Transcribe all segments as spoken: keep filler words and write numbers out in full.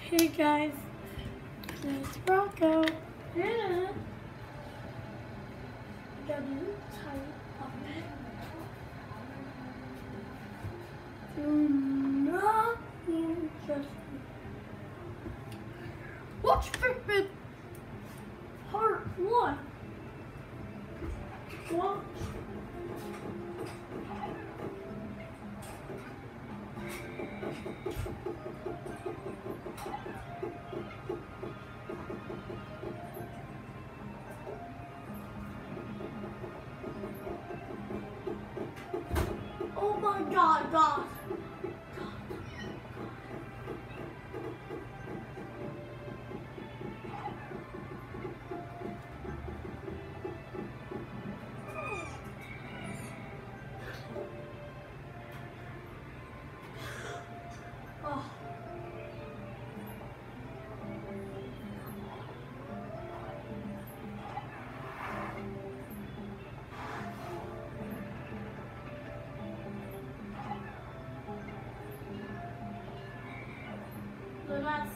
Hey guys, it's Rocco. Yeah. The new type of it. Do not interest me. Watch Fitbit part one. Watch. Oh my God, God. Oh. So that's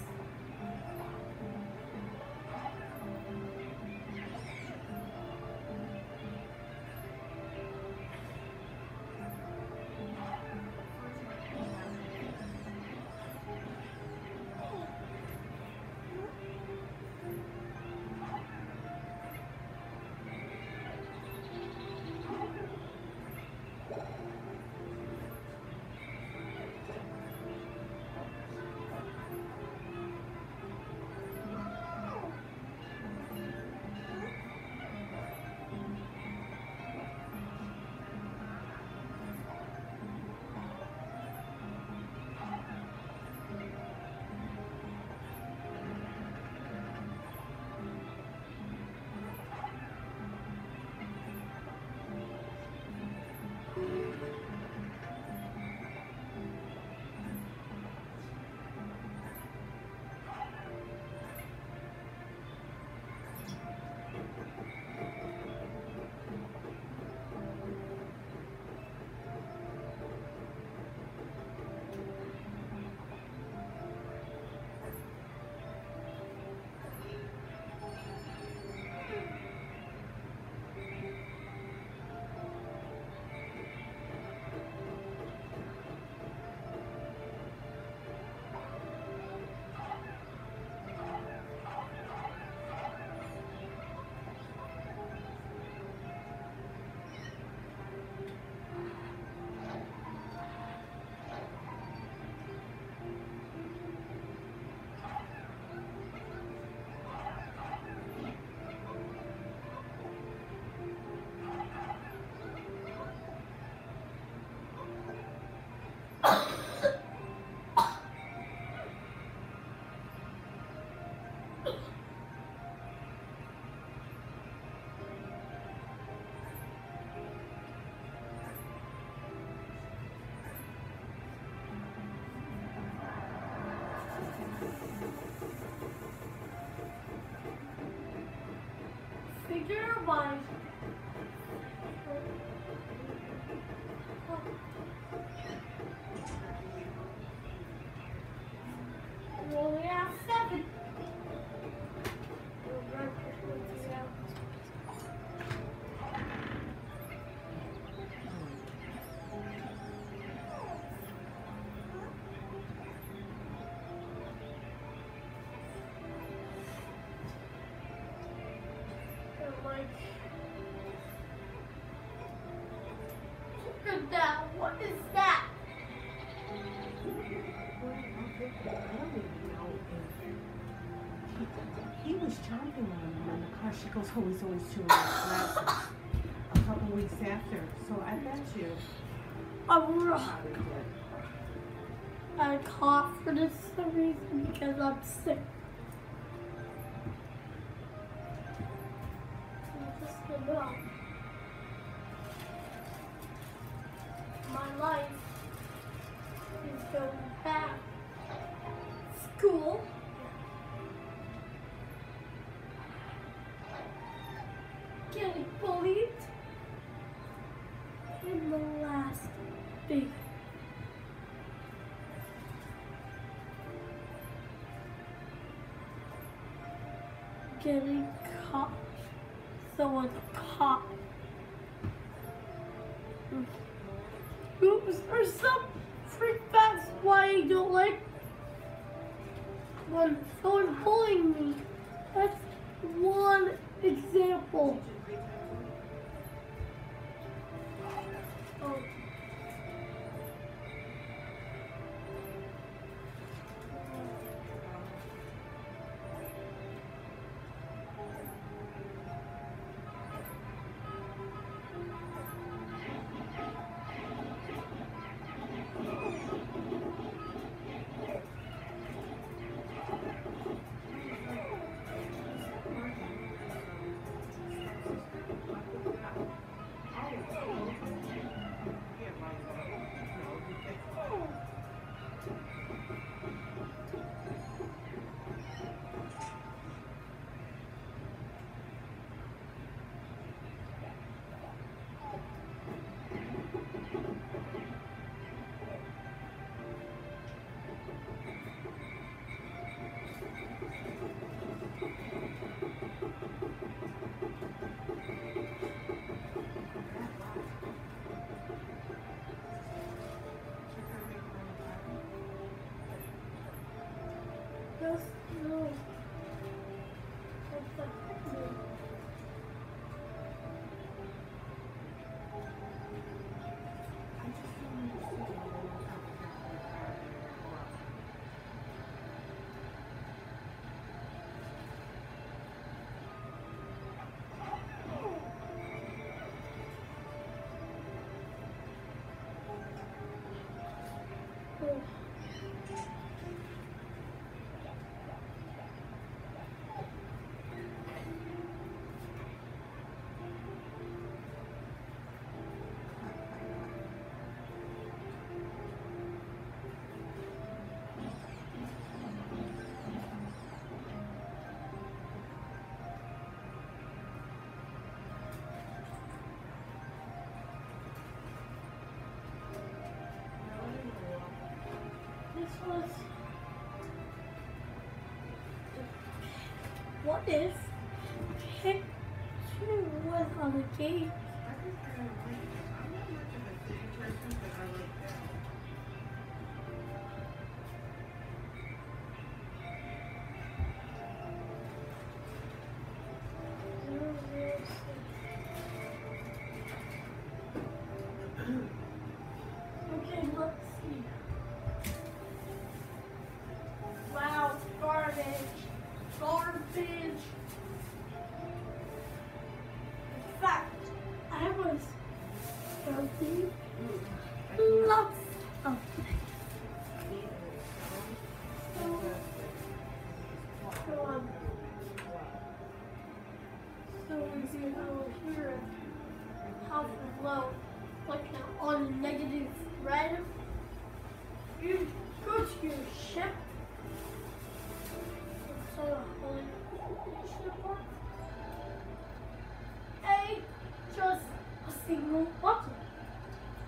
figure wise. We only have seven. Like, look at that. What is that? He was chomping on him in the car. She goes, oh, he's always chewing on glasses. A couple weeks after. So I bet you. I'm I cough for this reason because I'm sick. Just to know. My life is going back. School. Getting bullied. In the last big getting caught. Someone's caught. Oops, or some freak that's why I don't like when someone pulling me. That's one example. Oh. Just no. What's that? Oh. This was what is pick two was on the game. Okay, let's see. Wow, garbage. Garbage. In fact, I was counting lots of things. So, so, um, so as you know here, half of low, like on negative red, you go to your ship. So, A, just a single button.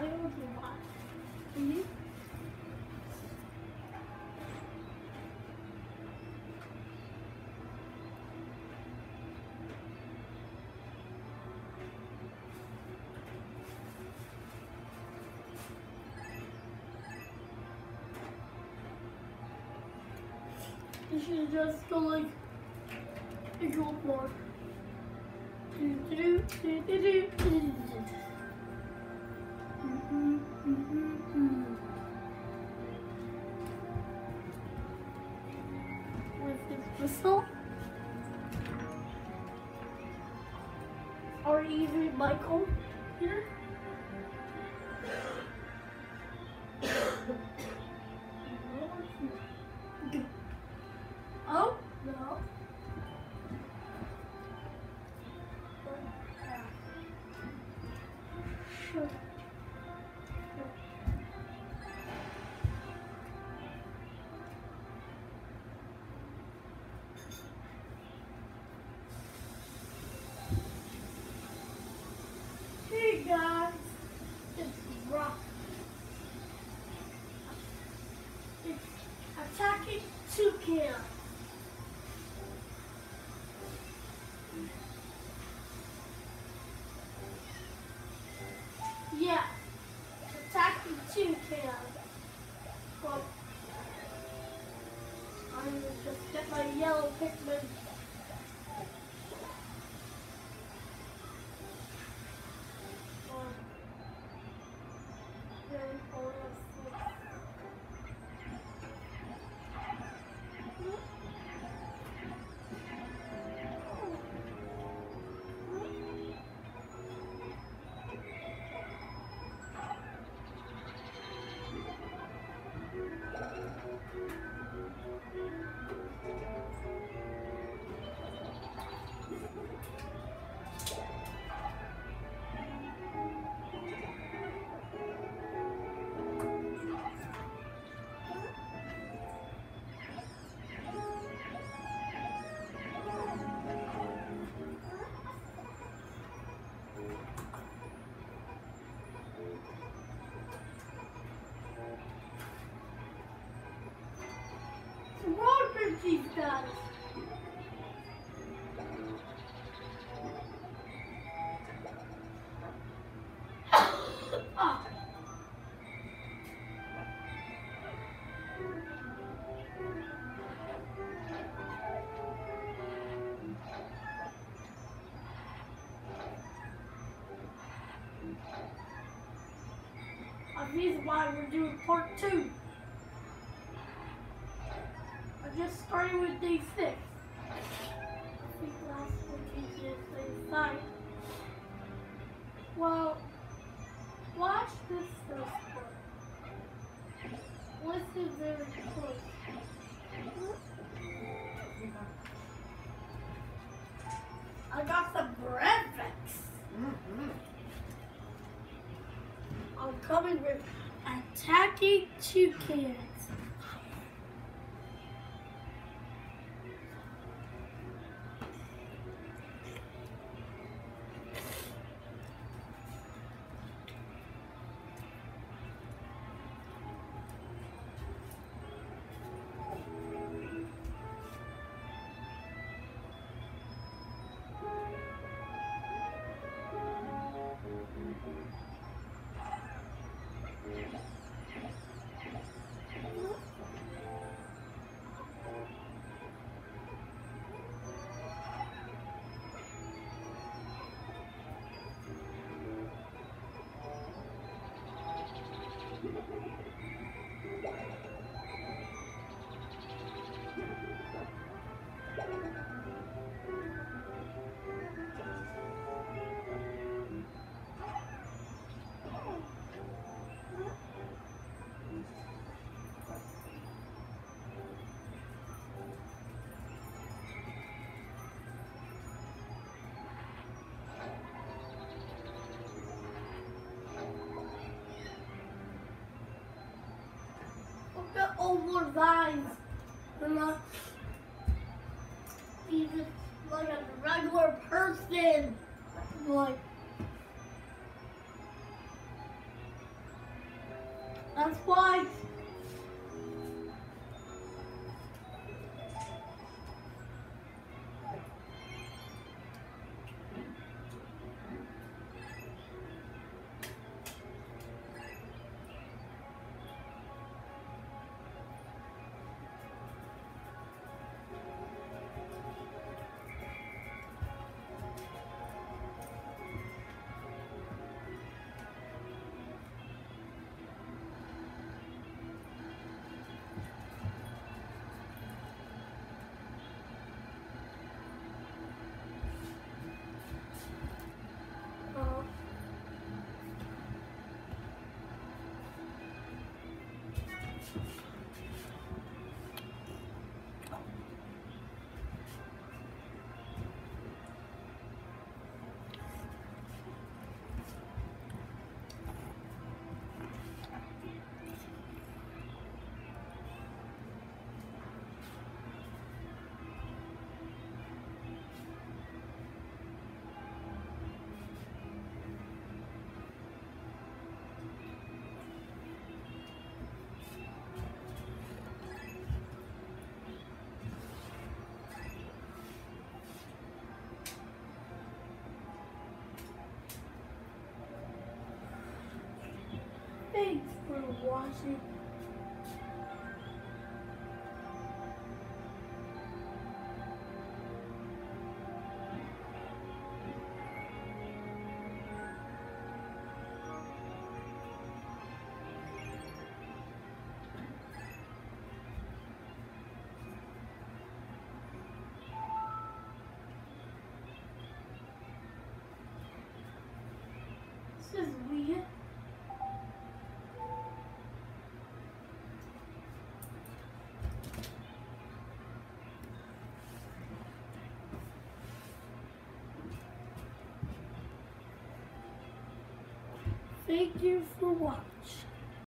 I don't do that. Mm-hmm. You should just go like a gold more. Do, do, do, do, do, do, do. Mm-hmm, mm-hmm, mm. With his whistle. Or even Michael here. Oh, no. Sure. Hey guys, it's Rock. It's attacking toucan. Yeah, attacking toucan. Well, I will just get my yellow Pikmin. Wrong with these guys. Ah. And this is why we're doing part two. I just started with day six. I think last week is just day five. Well, watch this first part. Listen very close. I got some breakfast. Mm-hmm. I'm coming with attacking toucans. Look at all more vines. They're not even like a regular person. Like, That's why. Uh, Thanks for watching. This is weird. Thank you for watching.